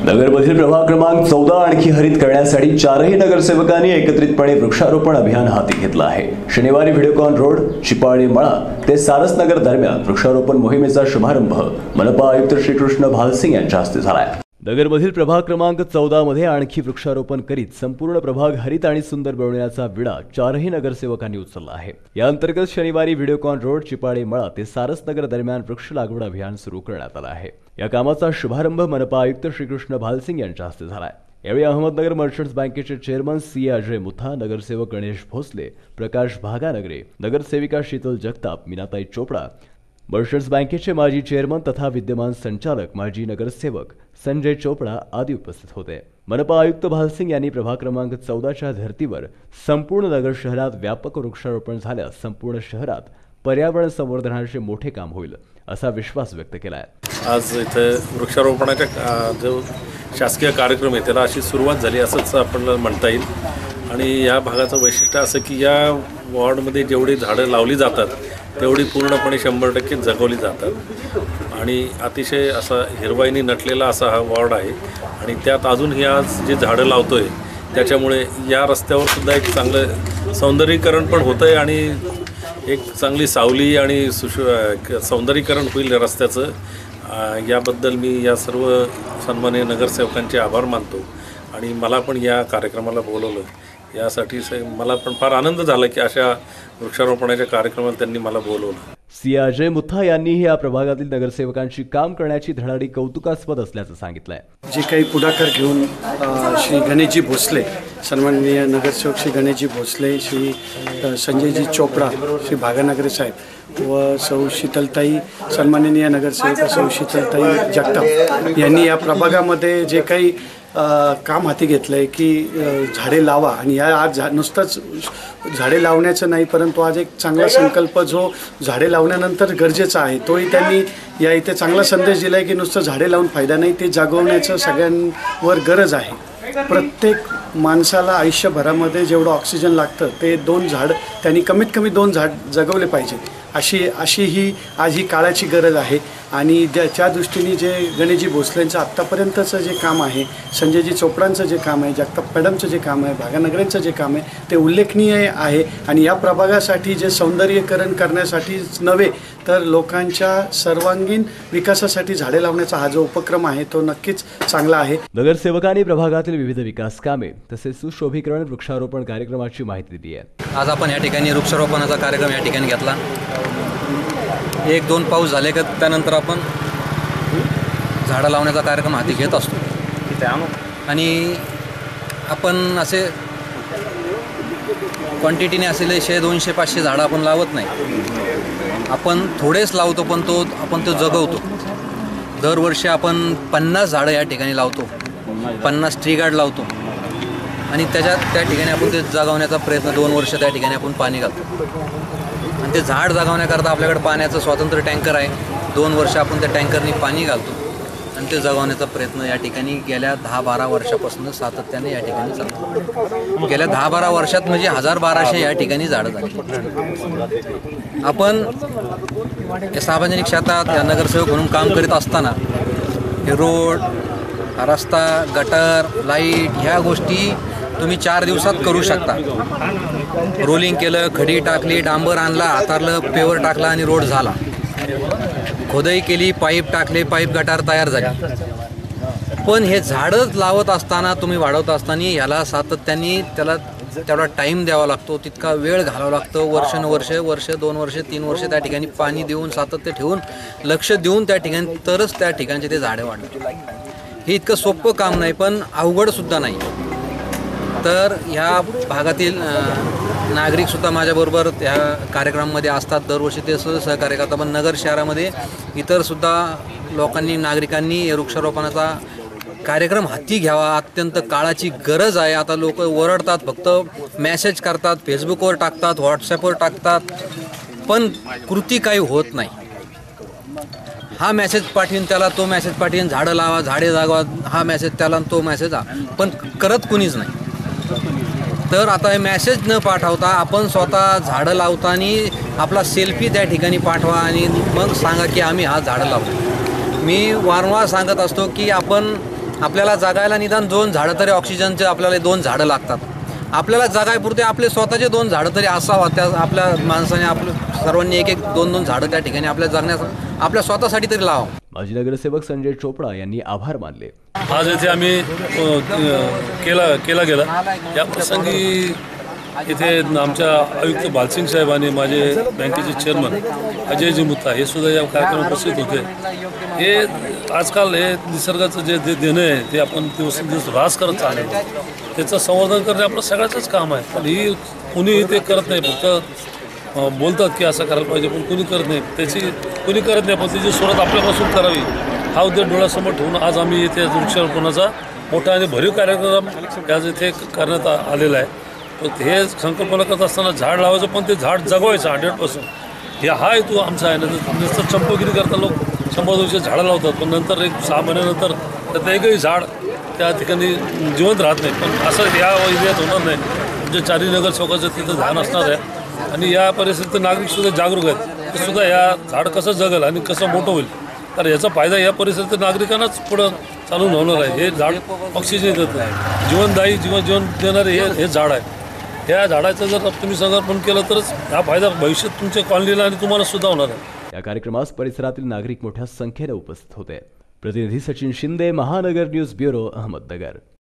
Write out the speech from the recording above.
नगरमधील प्रभाग क्रमांक 14 आणखी हरित करण्यासाठी चारही नगरसेवकांनी एकत्रितपणे वृक्षारोपण अभियान हाती घेतलं आहे। शनिवारी व्हिडिओकॉन रोड चिपाळे मळा ते सारस नगर दरम्यान वृक्षारोपण मोहिमेचा शुभारंभ मनपा आयुक्त श्रीकृष्ण भालसिंग यांच्या हस्ते झाला। नगरमधील प्रभाग क्रमांक 14 मध्ये आणखी वृक्षारोपण करीत संपूर्ण प्रभाग हरित आणि सुंदर बनवण्याचा विडा चारही नगरसेवकांनी उचलला आहे। या अंतर्गत शनिवारी व्हिडिओकॉन रोड चिपाळे मळा ते सारस नगर दरम्यान वृक्ष लागवड अभियान सुरू करण्यात आलं आहे। या कामाचा शुभारंभ मनपा आयुक्त श्रीकृष्ण भालसिंग यांच्या हस्ते झाला। यावेळी अहमदनगर मर्चंट्स बँकेचे चेअरमन सी अजय मुथा, नगरसेवक गणेश भोसले, प्रकाश भागानगरे, नगरसेविका शीतल जगताप, मीनाताई चोपड़ा, मर्चंट्स बँकेचे माजी चेअरमन तथा विद्यमान संचालक माजी नगरसेवक संजय चोपड़ा आदी उपस्थित होते। मनपा आयुक्त भालसिंग यांनी प्रभाग क्रमांक 14च्या धर्तीवर संपूर्ण नगर शहरात व्यापक वृक्षारोपण झाल्यास संपूर्ण शहरात पर्यावरण संवर्धनाचे मोठे काम होईल असा विश्वास व्यक्त केला आहे। आज इथे वृक्षारोपणाचा जो शासकीय कार्यक्रम आहे त्याला अशी सुरुवात झाली असंच आपल्याला म्हणता येईल। आणि या भागाचं वैशिष्ट्य असं की या वॉर्डमध्ये जेवढी झाडं लावली जातात तेवढी पूर्णपणे 100% जगवली जातात आणि अतिशय असा हिरवाईने नटलेला असा हा वॉर्ड आहे। आणि त्यात अजूनही आज जे झाडं लावतोय त्याच्यामुळे या रस्त्यावर सुद्धा एक चांगलं सौंदर्यीकरण पण होतं आहे आणि एक चांगली सावली आणि सौंदर्यीकरण होईल रस्त्याचं। याबद्दल मी या सर्व सन्माननीय नगरसेवकांचे आभार मानतो आणि मला पण या कार्यक्रमाला बोलवलं यासाठी मला पण फार आनंद झाला की अशा वृक्षारोपणाच्या कार्यक्रमाला त्यांनी मला बोलवलं। सी अजय मुथा यांनीही या प्रभागातील नगरसेवकांची काम करण्याची धडाडी कौतुकास्पद असल्याचं सांगितलंय। जे काही पुढाकार घेऊन श्री गणेशजी भोसले, सन्माननीय नगरसेवक श्री गणेशजी भोसले, श्री संजयजी चोपड़ा, श्री भागानगरे साहेब व सौ शीतलताई, सन्माननीय नगरसेविका सौ शीतलताई जगताप यांनी या प्रभागामध्ये जे काही काम हाती घेतलं आहे की झाडे लावा आणि या आज नुसतंच झाडे लावण्याचं नाही परंतु आज एक चांगला संकल्प जो झाडे लावण्यानंतर गरजेचा आहे तोही त्यांनी या इथे चांगला संदेश दिला आहे की नुसतं झाडे लावून फायदा नाही, ते जागवण्याचं सगळ्यांवर गरज आहे। प्रत्येक माणसाला आयुष्यभरामध्ये जेवढं ऑक्सिजन लागतं ते 2 झाड त्यांनी कमीत कमी 2 झाड जगवले पाहिजे अशी ही आज ही काळाची गरज आहे। आणि त्या दृष्टीने जे गणेशजी भोसलेंचं आत्तापर्यंतचं जे काम आहे, संजयजी चोपडांचं जे काम आहे, जगताप मॅडमचं जे काम आहे, भागानगरेंचं जे काम आहे ते उल्लेखनीय आहे। आणि या प्रभागासाठी जे सौंदर्यीकरण करण्यासाठीच नव्हे तर लोकांच्या सर्वांगीण विकासासाठी झाडे लावण्याचा हा जो उपक्रम आहे तो नक्कीच चांगला आहे। नगरसेवकांनी प्रभागातील विविध विकास कामे तसेच सुशोभीकरण वृक्षारोपण कार्यक्रमाची माहिती दिली आहे। आज आपण या ठिकाणी वृक्षारोपणाचा कार्यक्रम या ठिकाणी घेतला। 1-2 पाऊस झाले का त्यानंतर आपण झाडं लावण्याचा कार्यक्रम हाती घेत असतो आणि आपण असे क्वांटिटीने असलेले 100-200-500 झाडं आपण लावत नाही, आपण थोडेच लावतो पण आपण तो जगवतो। दरवर्षी आपण 50 झाडं या ठिकाणी लावतो, 50 ट्री गार्ड लावतो आणि त्या ठिकाणी आपण ते जगवण्याचा प्रयत्न 2 वर्ष त्या ठिकाणी आपण पाणी घालतो आणि ते झाड जगवण्याकरता आपल्याकडे पाण्याचं स्वतंत्र टँकर आहे। 2 वर्ष आपण त्या टँकरनी पाणी घालतो आणि ते जगवण्याचा प्रयत्न या ठिकाणी गेल्या 10-12 वर्षापासून सातत्याने या ठिकाणी चालतो। गेल्या 10-12 वर्षात म्हणजे 1000-1200 या ठिकाणी झाडं झाली। आपण या सार्वजनिक क्षेत्रात या नगरसेवक म्हणून काम करीत असताना हे रोड, रस्ता, गटर, लाईट ह्या गोष्टी तुम्ही 4 दिवसात करू शकता। रोलिंग केलं, खडी टाकली, डांबर आणला, हातारलं, पेवर टाकला आणि रोड झाला। खोदाई केली, पाईप टाकले, पाईप गटार तयार झाली। पण हे झाडं लावत असताना तुम्ही वाढवत असताना ह्याला सातत्याने त्याला तेवढा टाईम द्यावा लागतो, तितका वेळ घालावा लागतो। वर्ष 2 वर्ष 3 वर्ष त्या ठिकाणी पाणी देऊन सातत्य ठेवून लक्ष देऊन त्या ठिकाणी तरच त्या ठिकाणचे ते झाडे वाढतात। हे इतकं सोपं काम नाही पण अवघडसुद्धा नाही। तर ह्या भागातील नागरिकसुद्धा माझ्याबरोबर त्या कार्यक्रमामध्ये असतात, दरवर्षी ते सहकार्य करतात। पण नगर शहरामध्ये इतरसुद्धा लोकांनी, नागरिकांनी वृक्षारोपणाचा कार्यक्रम हाती घ्यावा, अत्यंत काळाची गरज आहे। आता लोक ओरडतात, फक्त मेसेज करतात, फेसबुकवर टाकतात, व्हॉट्सॲपवर टाकतात, पण कृती काही होत नाही। हा मेसेज पाठवून त्याला तो मेसेज पाठवून झाडं लावा, झाडे जागवा, हा मेसेज त्याला तो मेसेज पण करत कुणीच नाही। तर आता हे मेसेज न पाठवता आपण स्वतः झाडं लावताना आपला सेल्फी त्या ठिकाणी पाठवा आणि मग सांगा की आम्ही हा झाडं लावतो। मी वारंवार सांगत असतो की आपण आपल्याला जगायला निदान 2 झाडं तरी ऑक्सिजनचे आपल्याला 2 झाडं लागतात. आपल्याला जगायपुरते आपले स्वतःचे 2 झाडं तरी असावा. त्या आपल्या माणसाने आपलं सर्वांनी 1-1, 2-2 झाडं त्या ठिकाणी आपल्या जगण्यास आपल्या स्वतःसाठी तरी लावा. माजी नगरसेवक संजय चोपडा यांनी आभार मानले. आज येथे आम्ही केला गेला या प्रसंगी इथे आमच्या आयुक्त बालसिंग साहेब आणि माझे बँकेचे चेअरमन अजयजी मुत्ता हे सुद्धा या कार्यक्रमात उपस्थित होते. हे आजकाल हे निसर्गाचं जे देणं आहे ते आपण दिवसेंदिवस ऱ्हास करत चाललो. त्याचं संवर्धन करणे आपलं सगळ्याचंच काम आहे. पण ही कुणीही ते करत नाही. फक्त बोलतात की असं करायला पाहिजे पण कुणी करत नाही. कुणी करत नाही पण त्याची सुरुवात आपल्यापासून करावी हा उद्देश डोळ्यासमोर ठेवून आज आम्ही इथे वृक्षारोपणाचा मोठा आणि भरीव कार्यक्रम आज इथे करण्यात आलेला आहे. तर हे संकल्पना करत असताना झाड लावायचं पण ते झाड जगवायचं 100%. हे हा हेतू आमचा आहे. नुसतं चंपगिरी करता लोक 100-200 झाडं लावतात पण नंतर 6 महिन्यानंतर त्यात एकही झाड त्या ठिकाणी जिवंत राहत नाही. पण असं या एरियात होणार नाही. म्हणजे 4 नगरसेवकाचं तिथं ध्यान असणार आहे आणि या परिस्थितीत नागरिकसुद्धा जागरूक आहेत. ते सुद्धा या झाड कसं जगेल आणि कसं मोठं होईल तर याचा फायदा या परिस्थितीत नागरिकांनाच पुढं चालून होणार आहे. हे झाड ऑक्सिजन देत आहे. जीवनदायी जीवन देणारे हे झाड आहे. या झाडाचं जर तुम्ही संगोपन केलं तरच हा फायदा भविष्यात तुमच्या कॉलनीला आणि तुम्हाला सुद्धा होणार आहे. या कार्यक्रमास परिसरातील नागरिक मोठ्या संख्येने उपस्थित होते. प्रतिनिधी सचिन शिंदे, महानगर न्यूज ब्युरो, अहमदनगर.